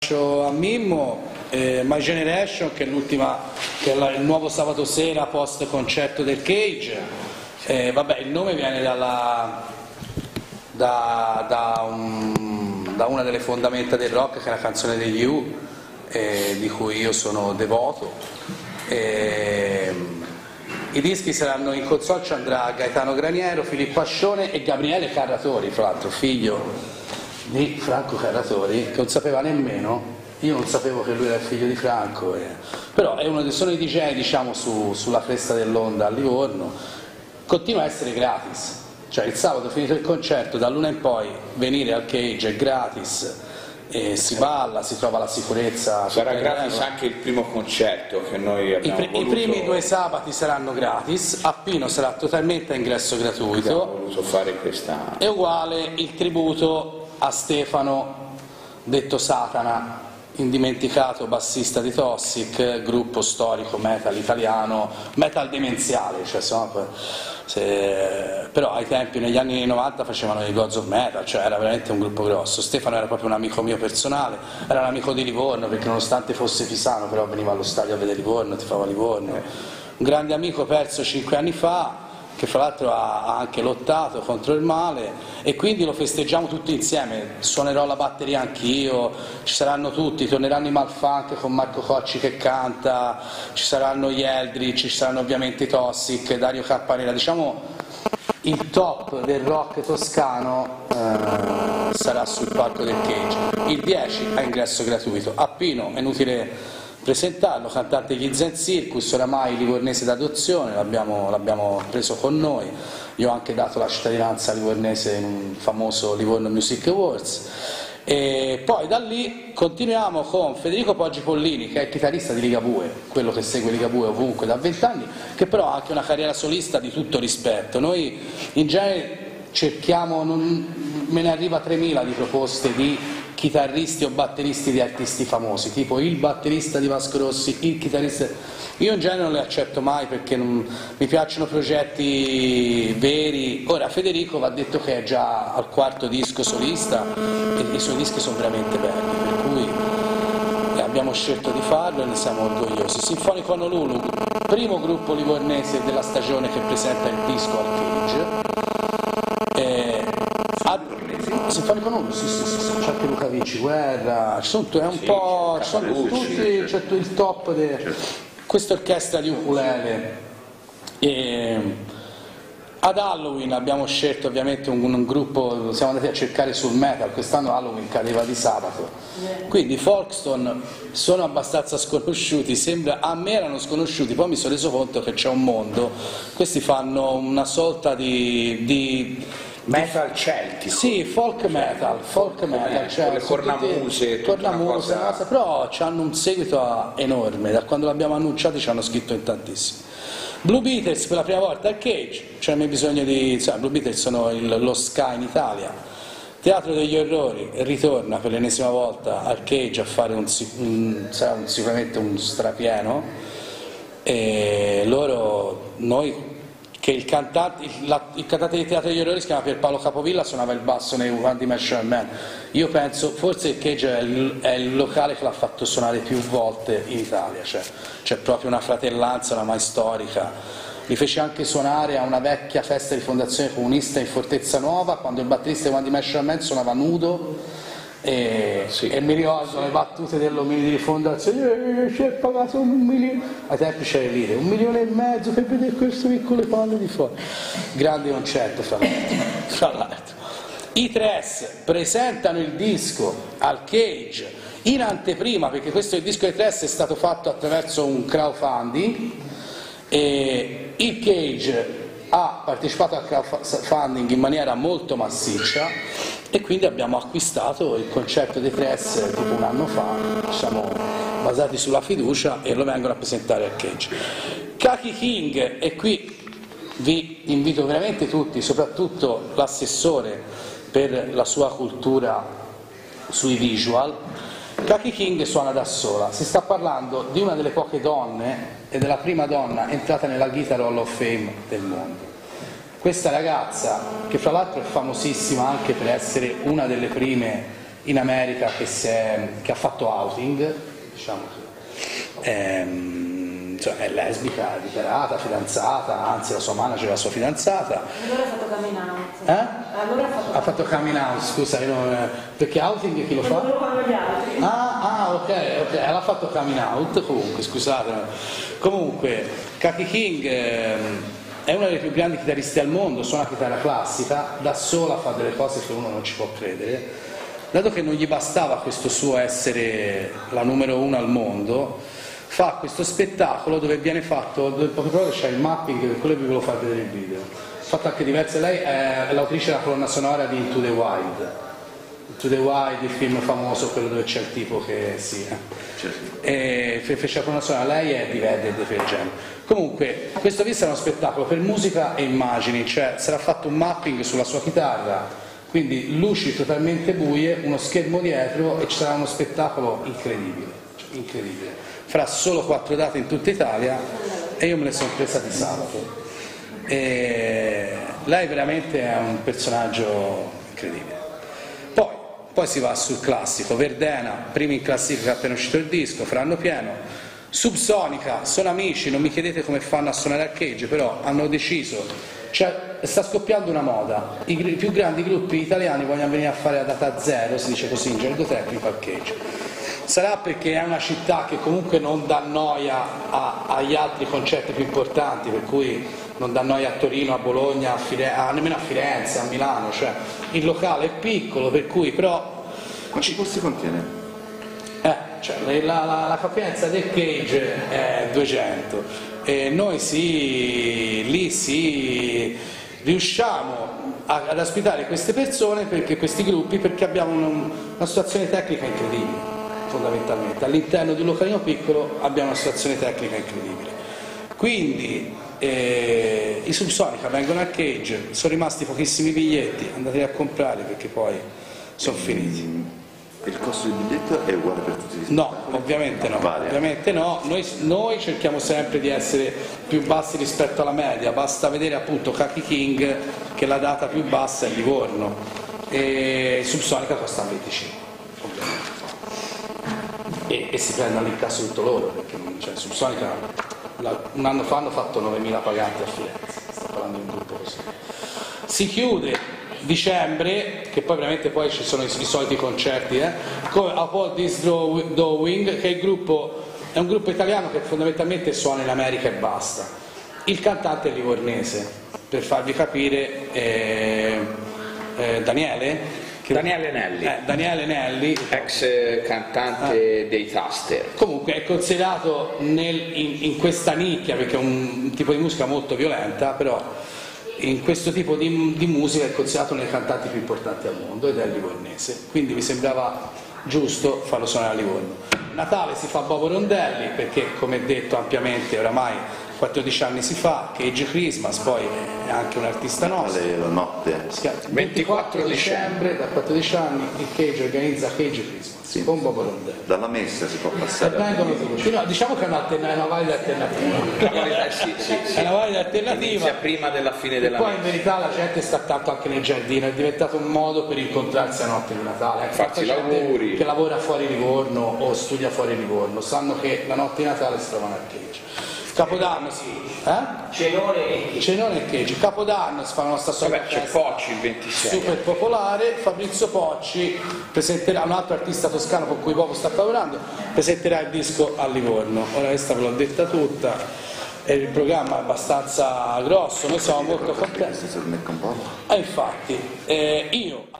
lancio a Mimmo. My Generation, che è il nuovo sabato sera post concerto del Cage. Vabbè, il nome viene da una delle fondamenta del rock, che è la canzone degli U, di cui io sono devoto. I dischi saranno in console, ci andrà Gaetano Graniero, Filippo Ascione e Gabriele Carratori, fra l'altro figlio di Franco Carratori, che non sapeva nemmeno, io non sapevo che lui era il figlio di Franco, però sono i DJ, diciamo, sulla cresta dell'onda a Livorno. Continua a essere gratis, cioè il sabato finito il concerto, dall'1 in poi venire al Cage è gratis. E si balla, si trova la sicurezza. Sarà gratis anche il primo concerto che noi abbiamo voluto. I primi 2 sabati saranno gratis, a Pino sarà totalmente a ingresso gratuito. Abbiamo voluto fare questa. È uguale il tributo a Stefano, detto Satana, indimenticato bassista di Toxic, gruppo storico metal italiano, metal demenziale, cioè però ai tempi, negli anni 90, facevano i Gods of Metal, cioè era veramente un gruppo grosso. Stefano era proprio un amico mio personale, era un amico di Livorno, perché nonostante fosse pisano però veniva allo stadio a vedere Livorno, tifava Livorno. Un grande amico perso 5 anni fa, che fra l'altro ha anche lottato contro il male, e quindi lo festeggiamo tutti insieme. Suonerò la batteria anch'io, ci saranno tutti, torneranno i Malfunk con Marco Cocci che canta, ci saranno gli Eldritch, ci saranno ovviamente i Toxic, Dario Cappanera, diciamo il top del rock toscano sarà sul palco del Cage. Il 10 a ingresso gratuito. A Pino è inutile presentarlo, cantante Gli Zen Circus, oramai livornese d'adozione, l'abbiamo preso con noi. Io ho anche dato la cittadinanza livornese in un famoso Livorno Music Awards. E poi da lì continuiamo con Federico Poggi Pollini, che è il chitarrista di Ligabue, quello che segue Ligabue ovunque da 20 anni, che però ha anche una carriera solista di tutto rispetto. Noi in genere cerchiamo, me ne arriva 3000 di proposte di chitarristi o batteristi di artisti famosi, tipo il batterista di Vasco Rossi, il chitarrista. Io in genere non le accetto mai perché non mi piacciono progetti veri. Ora Federico va detto che è già al 4º disco solista e i suoi dischi sono veramente belli, per cui abbiamo scelto di farlo e ne siamo orgogliosi. Sinfonico Honolulu, primo gruppo livornese della stagione che presenta il disco al Cage. Sinfonico Honolulu, sì, c'è anche Luca Vinci Guerra, è un po', sono tutti, c'è il top questa orchestra di ukulele. Ad Halloween abbiamo scelto ovviamente un gruppo, siamo andati a cercare sul metal, quest'anno Halloween cadeva di sabato, quindi Folkestone sono abbastanza sconosciuti, a me erano sconosciuti, poi mi sono reso conto che c'è un mondo, questi fanno una sorta di metal celtico. Sì, folk metal, cioè le cornamuse, però hanno un seguito enorme, da quando l'abbiamo annunciati ci hanno scritto in tantissimi. Blue Beatles per la prima volta al Cage, c'è bisogno di... Blue Beatles sono lo ska in Italia. Teatro degli Orrori ritorna per l'ennesima volta al Cage a fare sarà sicuramente un strapieno, e noi, che il cantante di Teatro degli Orrori si chiama Pierpaolo Capovilla, suonava il basso nei One Dimensional Man. Io penso, forse il Cage è il locale che l'ha fatto suonare più volte in Italia, cioè c'è proprio una fratellanza oramai storica. Li fece anche suonare a una vecchia festa di fondazione comunista in Fortezza Nuova, quando il batterista di One Dimensional Man suonava nudo, e mi ricordo le battute dell'ominidi di fondazione, ci è pagato 1 milione, ai tempi c'era le lire, 1,5 milioni per vedere questo piccolo palle di fuori. Grande concerto fra l'altro. I Tres presentano il disco al Cage in anteprima, perché questo il disco dei Tres è stato fatto attraverso un crowdfunding, e il Cage ha partecipato al crowdfunding in maniera molto massiccia, e quindi abbiamo acquistato il concerto dei Tres tipo 1 anno fa, siamo basati sulla fiducia e lo vengono a presentare al Cage. Kaki King, e qui vi invito veramente tutti, soprattutto l'assessore per la sua cultura sui visual. Kaki King suona da sola, si sta parlando di una delle poche donne e della prima donna entrata nella Guitar Hall of Fame del mondo. Questa ragazza, che fra l'altro è famosissima anche per essere una delle prime in America che ha fatto outing, diciamo cioè è lesbica, è dichiarata, fidanzata, anzi la sua manager è la sua fidanzata. Allora ha fatto coming out. Allora ha fatto coming out, scusa, perché outing chi lo fa? Non lo fanno gli altri. Ok, l'ha fatto coming out, comunque, scusate. Comunque, Kaki King è una delle più grandi chitarriste al mondo, suona chitarra classica, da sola fa delle cose che uno non ci può credere. Dato che non gli bastava questo suo essere la numero 1 al mondo, fa questo spettacolo dove viene fatto, dove poche parole c'è il mapping, per quello che ve lo fa vedere il video. Ha fatto anche diverse, lei è l'autrice della colonna sonora di Into the Wild. Into the Wild, il film famoso, quello dove c'è il tipo che e fece la colonna sonora, lei è di Vedder e Pearl Jam. Comunque, questo video sarà uno spettacolo per musica e immagini, cioè sarà fatto un mapping sulla sua chitarra, quindi luci totalmente buie, uno schermo dietro e ci sarà uno spettacolo incredibile, farà solo 4 date in tutta Italia e io me le sono presa di sabato. Lei veramente è un personaggio incredibile. Poi si va sul classico, Verdena, primi in classifica appena uscito il disco, faranno pieno. Subsonica, sono amici, non mi chiedete come fanno a suonare al Cage, però hanno deciso, cioè sta scoppiando una moda, i più grandi gruppi italiani vogliono venire a fare la data zero, si dice così in gergo tecnico, al Cage. Sarà perché è una città che comunque non dà noia agli altri concerti più importanti, per cui non dà noia a Torino, a Bologna, nemmeno a Firenze, a Milano, cioè il locale è piccolo, per cui però... Quanti posti contiene? Cioè, la capienza del Cage è 200 e noi lì riusciamo ad ospitare queste persone, perché questi gruppi, perché abbiamo una situazione tecnica incredibile, fondamentalmente. All'interno di un localino piccolo abbiamo una situazione tecnica incredibile. Quindi i Subsonica vengono al Cage, sono rimasti pochissimi biglietti, andateli a comprare perché poi sono finiti. Il costo del biglietto è uguale per tutti gli spettacoli? No, ovviamente no. Varia. Ovviamente no. Noi cerchiamo sempre di essere più bassi rispetto alla media, basta vedere appunto Kaki King che la data più bassa è Livorno e Subsonica costa 25, ovviamente. E si prendono l'incasso tutto loro, perché cioè, Subsonica un anno fa hanno fatto 9.000 paganti a Firenze, sto parlando di un gruppo così. Si chiude dicembre, che poi veramente poi ci sono i soliti concerti, come Upon This Drawing, che è un gruppo italiano che fondamentalmente suona in America e basta. Il cantante è livornese, per farvi capire, Daniele Nelli, ex cantante dei Taster. Comunque è considerato in questa nicchia, perché è un tipo di musica molto violenta, però in questo tipo di musica è considerato uno dei cantanti più importanti al mondo ed è livornese, quindi mi sembrava giusto farlo suonare a Livorno. Natale si fa Bobo Rondelli, perché come detto ampiamente oramai 14 anni si fa, Cage Christmas, poi è anche un artista nostro. La notte. 24 dicembre, da 14 anni il Cage organizza Cage Christmas, sì, con Bobo Rondelli. Dalla messa si può passare. Vengono tutti. No, diciamo che è una valida alternativa. È una valida alternativa. Inizia prima della fine della poi in verità la gente sta tanto anche nel giardino, è diventato un modo per incontrarsi a notte di Natale. Farsi gli auguri. Che lavora fuori Livorno o studia fuori Livorno sanno che la notte di Natale si trovano al Cage. Capodanno Cenone e Cage. Capodanno si fa la nostra Vabbè, c'è Pocci il 26. super popolare. Fabrizio Pocci presenterà, un altro artista toscano con cui Bobo sta lavorando, presenterà il disco a Livorno. Ora questa ve l'ho detta tutta e il programma è abbastanza grosso, noi siamo molto contenti. Infatti, Io